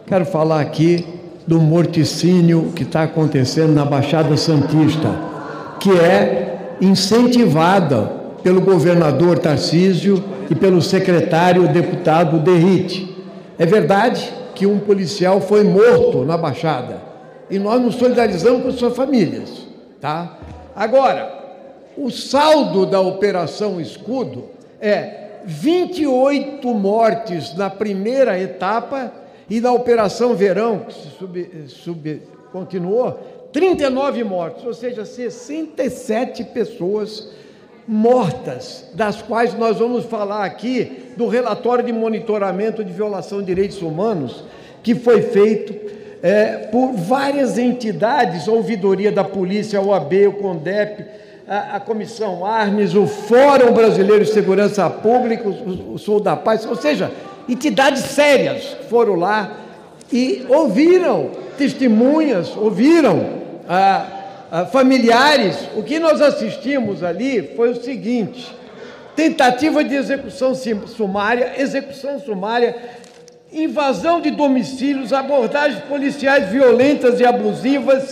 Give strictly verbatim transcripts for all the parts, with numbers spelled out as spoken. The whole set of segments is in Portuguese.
quero falar aqui do morticínio que está acontecendo na Baixada Santista, que é incentivada pelo governador Tarcísio e pelo secretário deputado Derrite. É verdade que um policial foi morto na Baixada e nós nos solidarizamos com suas famílias, tá? Agora, o saldo da Operação Escudo é vinte e oito mortes na primeira etapa e na Operação Verão, que se sub, sub, continuou, trinta e nove mortes, ou seja, sessenta e sete pessoas mortas, das quais nós vamos falar aqui do relatório de monitoramento de violação de direitos humanos, que foi feito é, por várias entidades, a Ouvidoria da Polícia, a O A B, o CONDEP, a, a Comissão Arnes, o Fórum Brasileiro de Segurança Pública, o, o Sul da Paz, ou seja, entidades sérias foram lá e ouviram testemunhas, ouviram ah, ah, familiares. O que nós assistimos ali foi o seguinte: tentativa de execução sumária, execução sumária, invasão de domicílios, abordagens policiais violentas e abusivas.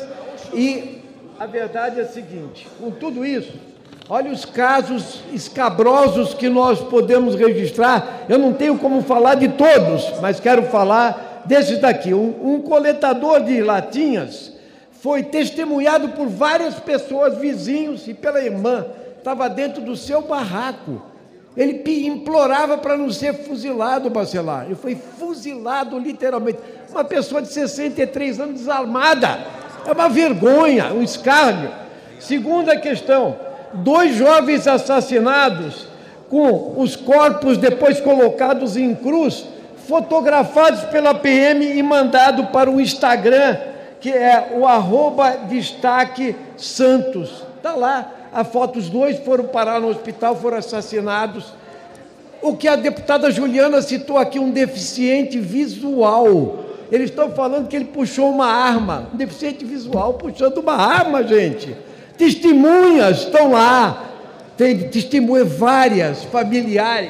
E a verdade é a seguinte: com tudo isso, olha os casos escabrosos que nós podemos registrar. Eu não tenho como falar de todos, mas quero falar desses daqui. Um, um coletador de latinhas foi testemunhado por várias pessoas, vizinhos e pela irmã. Estava dentro do seu barraco. Ele implorava para não ser fuzilado, Bacelar. Ele foi fuzilado, literalmente. Uma pessoa de sessenta e três anos desarmada. É uma vergonha, um escárnio. Segunda questão: dois jovens assassinados, com os corpos depois colocados em cruz, fotografados pela P M e mandado para o Instagram, que é o arroba destaque Santos. Está lá a foto, os dois foram parar no hospital, foram assassinados. O que a deputada Juliana citou aqui, um deficiente visual. Eles estão falando que ele puxou uma arma, um deficiente visual puxando uma arma, gente. Testemunhas estão lá, tem testemunhas várias, familiares.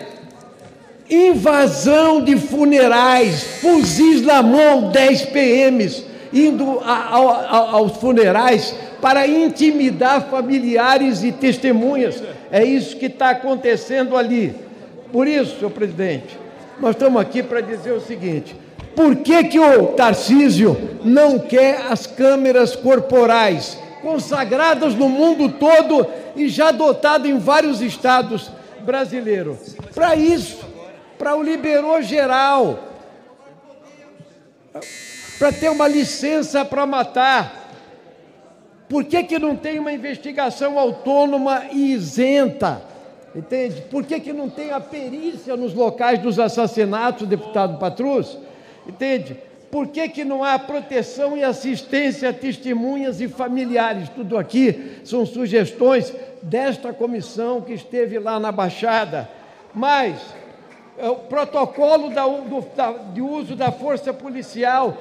Invasão de funerais, fuzis na mão, dez P Ms, indo a, a, a, aos funerais para intimidar familiares e testemunhas. É isso que está acontecendo ali. Por isso, senhor presidente, nós estamos aqui para dizer o seguinte: por que que o Tarcísio não quer as câmeras corporais, consagradas no mundo todo e já adotado em vários estados brasileiros? Para isso, para o liberou geral, para ter uma licença para matar. Por que que não tem uma investigação autônoma e isenta? Entende? Por que que não tem a perícia nos locais dos assassinatos, deputado Patrus? Entende? Por que que não há proteção e assistência a testemunhas e familiares? Tudo aqui são sugestões desta comissão que esteve lá na Baixada. Mas o protocolo da, do, da, de uso da força policial,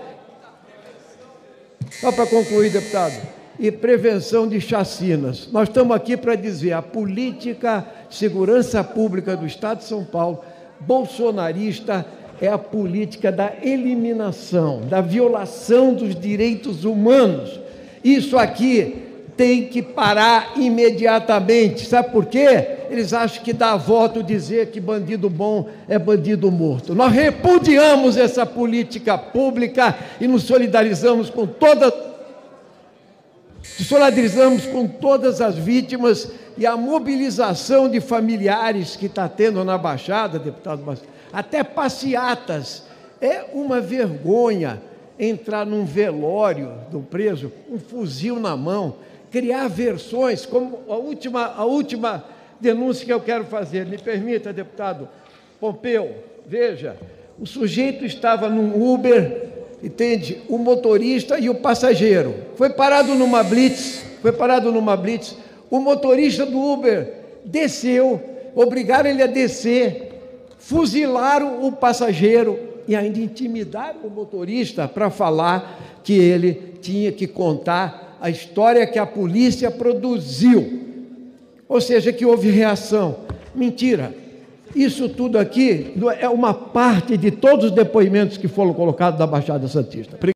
só para concluir, deputado, e prevenção de chacinas. Nós estamos aqui para dizer: a política de segurança pública do Estado de São Paulo, bolsonarista, é a política da eliminação, da violação dos direitos humanos. Isso aqui tem que parar imediatamente. Sabe por quê? Eles acham que dá voto dizer que bandido bom é bandido morto. Nós repudiamos essa política pública e nos solidarizamos com todas, nos solidarizamos com todas as vítimas, e a mobilização de familiares que está tendo na Baixada, deputado Marcelo, até passeatas. É uma vergonha entrar num velório do preso, um fuzil na mão, criar versões, como a última, a última denúncia que eu quero fazer. Me permita, deputado Pompeu, veja, o sujeito estava num Uber, entende? O motorista e o passageiro. Foi parado numa blitz, foi parado numa blitz, o motorista do Uber desceu, obrigaram ele a descer, fuzilaram o passageiro e ainda intimidaram o motorista para falar que ele tinha que contar a história que a polícia produziu. Ou seja, que houve reação. Mentira. Isso tudo aqui é uma parte de todos os depoimentos que foram colocados da Baixada Santista.